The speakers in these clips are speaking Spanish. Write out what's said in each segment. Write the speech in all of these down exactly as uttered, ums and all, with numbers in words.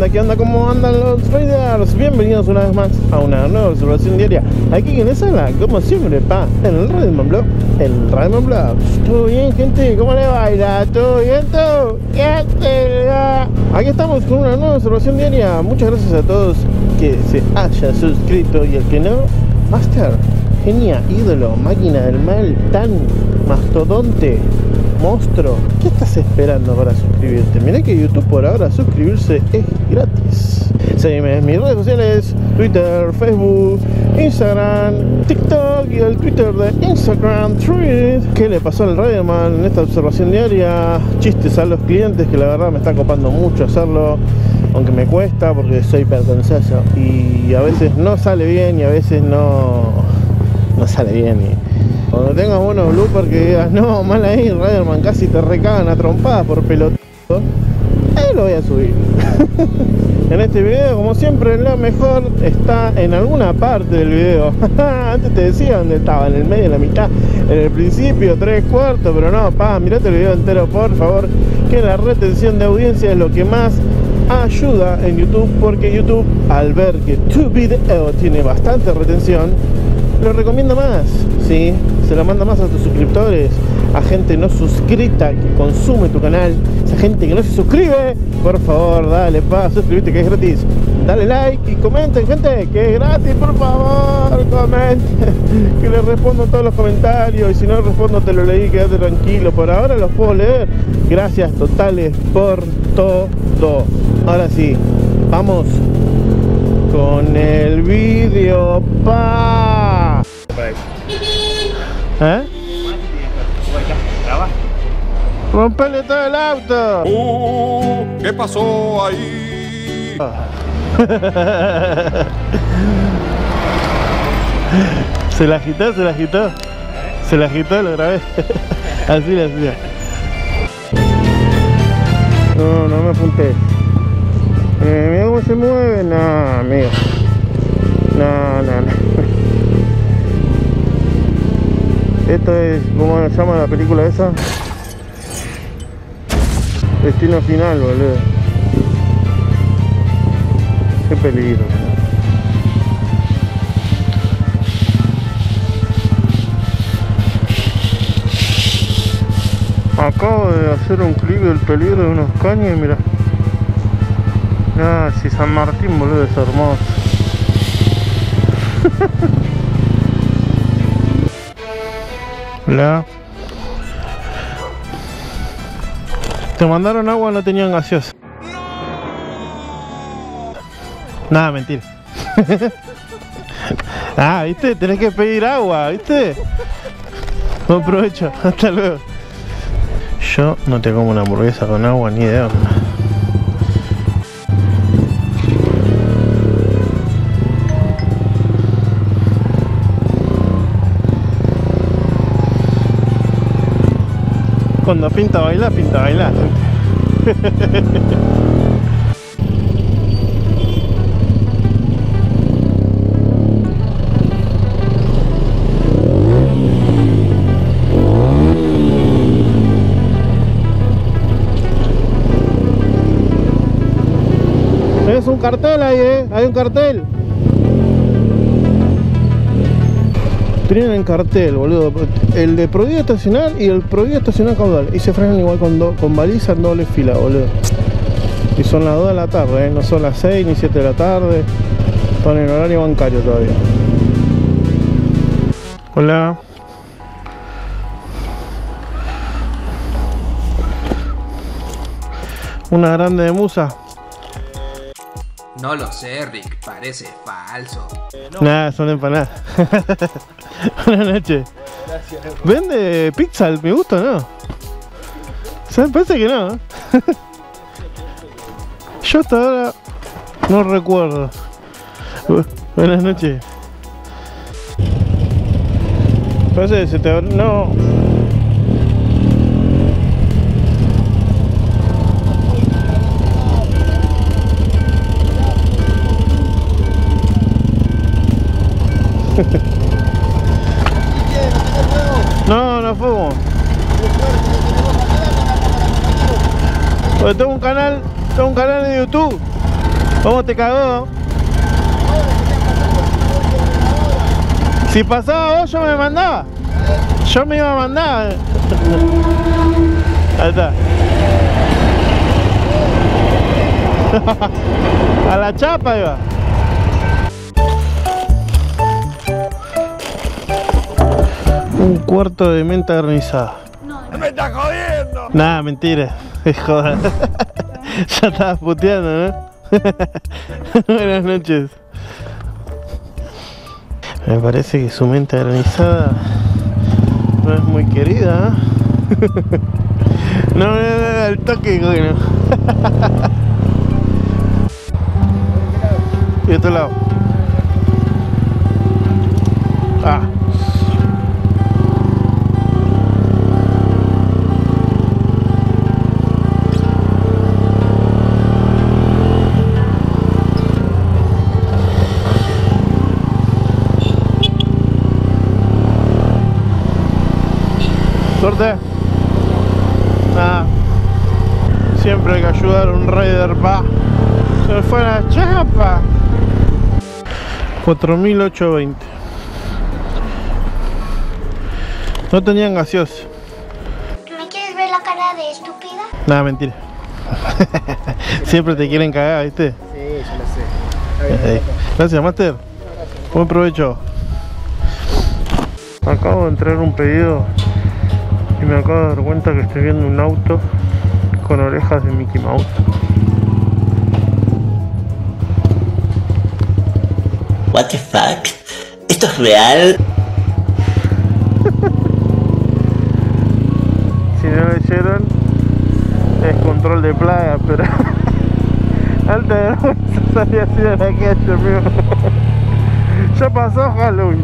onda, qué onda, cómo andan los Raiders? Bienvenidos una vez más a una nueva observación diaria. Aquí quien les habla, como siempre, pa, en el Rayman Blog, el Rayman Blog. ¿Todo bien, gente? ¿Cómo le baila? ¿Todo bien, todo? ¿Qué te da? Aquí estamos con una nueva observación diaria. Muchas gracias a todos que se haya suscrito y el que no, Master, genia, ídolo, máquina del mal, tan mastodonte, monstruo, ¿qué estás esperando para suscribirte? Mirá que YouTube por ahora suscribirse es gratis. Seguime en mis redes sociales, Twitter, Facebook, Instagram, TikTok y el Twitter de Instagram Thread. ¿Qué le pasó al Riderman en esta observación diaria? Chistes a los clientes, que la verdad me está copando mucho hacerlo, aunque me cuesta porque soy hipercansazo y a veces no sale bien y a veces no, no sale bien. Y cuando tengas buenos bloopers que digas, no, mal ahí, Riderman, casi te recagan a trompadas por pelotudo, ahí lo voy a subir. En este video, como siempre, lo mejor está en alguna parte del video. Antes te decía dónde estaba, en el medio, en la mitad, en el principio, tres cuartos, pero no, pa, mirate el video entero, por favor, que la retención de audiencia es lo que más ayuda en YouTube, porque YouTube, al ver que tu video tiene bastante retención, lo recomienda más, ¿sí? Se lo manda más a tus suscriptores, a gente no suscrita que consume tu canal, esa gente que no se suscribe. Por favor, dale, pa, suscríbete que es gratis. Dale like y comenten, gente, que es gratis, por favor, comenten, que les respondo todos los comentarios. Y si no respondo, te lo leí, quédate tranquilo. Por ahora los puedo leer. Gracias totales por todo. Ahora sí, vamos con el vídeo, pa. ¿Eh? ¡Rompele todo el auto! Uh, ¿Qué pasó ahí? Se la agitó, se la agitó. Se la agitó, lo grabé. Así la hacía. No, no me apunté. Eh, mira cómo se mueve. No, amigo. No, no, no. Esto es, ¿cómo se llama la película esa? Destino Final, boludo. Qué peligro. Acabo de hacer un clip del peligro de unos caños y mira. Ah, si San Martín, boludo, es hermoso. Hola. Te mandaron agua, no tenían gaseosa. Nada, mentira. Ah, viste, tenés que pedir agua, viste. Buen provecho, hasta luego. Yo no te como una hamburguesa con agua ni de onda. Cuando pinta bailar, pinta bailar. Es un cartel ahí, eh. Hay un cartel. Tienen cartel, boludo. El de prohibido estacionar y el prohibido estacionar caudal. Y se frenan igual con, do, con baliza en doble fila, boludo. Y son las dos de la tarde, ¿eh? No son las seis ni siete de la tarde. Están en horario bancario todavía. Hola. Una grande de musa. No lo sé, Rick, parece falso. Eh, no. Nada, son empanadas. Buenas noches. ¿Vende pizza? ¿Me gusta o no? ¿Sabes? Parece que no, ¿eh? Yo hasta ahora no recuerdo. Buenas noches. Parece que se te... No. No, no fumo. Porque tengo un canal, tengo un canal de YouTube. ¿Cómo te cagó? Si pasaba vos, yo me mandaba. Yo me iba a mandar. Ahí está. A la chapa iba. Un cuarto de menta granizada. No, no. ¡Me estás jodiendo! Nada, mentira. Es joda. Ya estabas puteando, ¿no? Buenas noches. Me parece que su menta granizada no es muy querida, ¿eh? No, no, no, al toque, bueno. Y de otro lado. Ah. Suerte. Ah. Siempre hay que ayudar a un rider, pa. Se me fue la chapa. cuatro mil ochocientos veinte. No tenían gaseosa. ¿Me quieres ver la cara de estúpida? Nada, mentira. Siempre te quieren cagar, ¿viste? Sí, yo lo sé. Ahí. Gracias, Master. Buen provecho. Acabo de entregar un pedido y me acabo de dar cuenta que estoy viendo un auto con orejas de Mickey Mouse. What the fuck? ¿Esto es real? Si no leyeron, es control de plaga, pero alta vergüenza salir así de la calle, amigo. Ya pasó Halloween.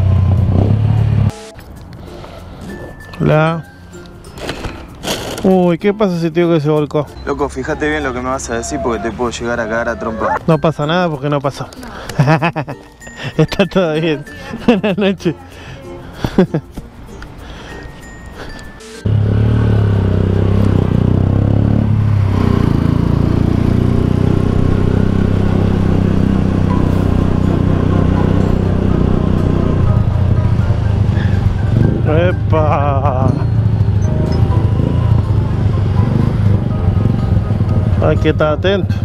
La... Uy, ¿qué pasa si te digo que se volcó? Loco, fíjate bien lo que me vas a decir porque te puedo llegar a cagar a trompa. No pasa nada porque no pasó. Está todo bien. Buenas noches. ¡Epa! Hay que estar atento.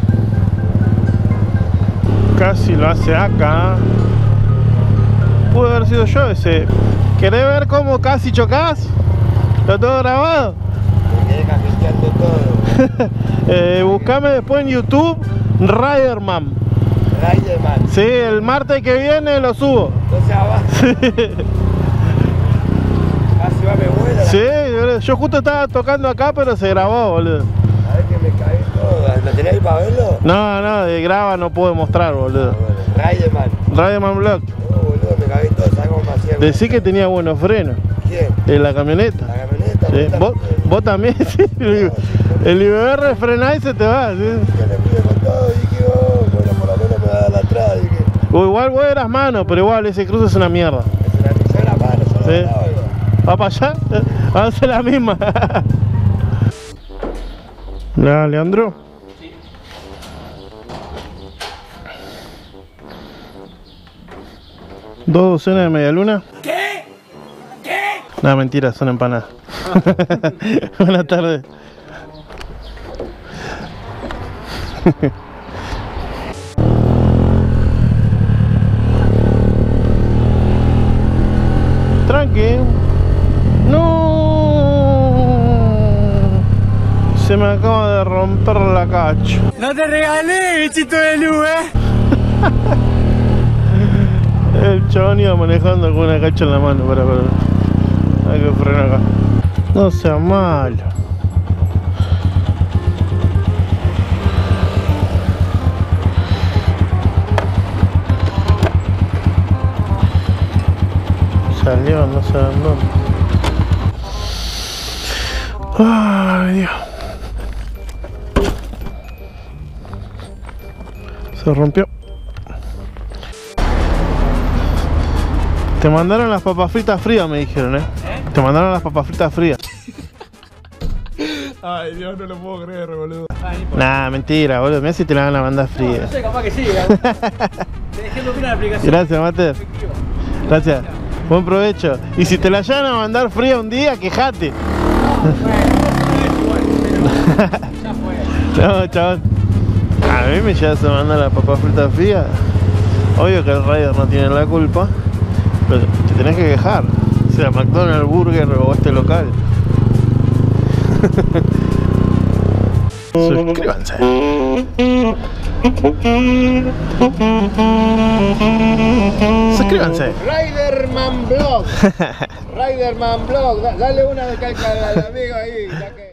Casi lo hace acá. Pudo haber sido yo ese. ¿Querés ver cómo casi chocás? ¿Está todo grabado? Me quedé cajeteando todo. eh, buscame después en YouTube Riderman. Riderman. Sí, el martes que viene lo subo. No se abajo. Casi va me vuela. Sí, boludo. Yo justo estaba tocando acá, pero se grabó, boludo. A ver que me caí todo. ¿Lo tenés ahí para verlo? No, no, de graba no puedo mostrar, boludo. Bueno, Riderman. Riderman Vlog. No, boludo, me caí todo. ¿Sabes cómo me hacía? Decí que tenía buenos frenos. ¿Quién? En la camioneta. La camioneta. Sí. ¿Vos, vos también, sí. El I B R frená y se te va, sí. Que le pide con todo y dije, oh, bueno, por lo menos me va a dar la entrada. Dije, O igual vos eras mano, pero igual ese cruce es una mierda. es una yo era mano, solo Sí. me daba, iba. ¿Va para allá? Vamos a hacer la misma. ¿La Leandro? Sí. ¿Dos docenas de media luna? ¿Qué? ¿Qué? No, mentira, son empanadas. Buenas tardes. Tranqui. No. Se me acaba de romper la cacho. No te regalé, bichito de luz, eh. El chabón iba manejando con una cacha en la mano. Para, para. Hay que frenar acá. No sea malo. Salió, no sé dónde. Ay, Dios. Se rompió. Te mandaron las papas fritas frías, me dijeron, ¿eh? ¿Eh? Te mandaron las papas fritas frías. Ay, Dios, no lo puedo creer, boludo. Nah, mentira, boludo. Mirá si te la van a mandar fría. No, no sé, capaz que sí. Te dejé tu la aplicación. Gracias, Mater. Gracias. Buen provecho. Y si te la llegan a mandar fría un día, quejate. Ya fue. No, chabón. A mí me llegas a mandar la papa frita fría. Obvio que el rider no tiene la culpa, pero te tenés que quejar. Sea McDonald's, Burger o este local. Suscríbanse. Suscríbanse. Riderman Blog. Riderman Blog. Dale una de calca al amigo ahí.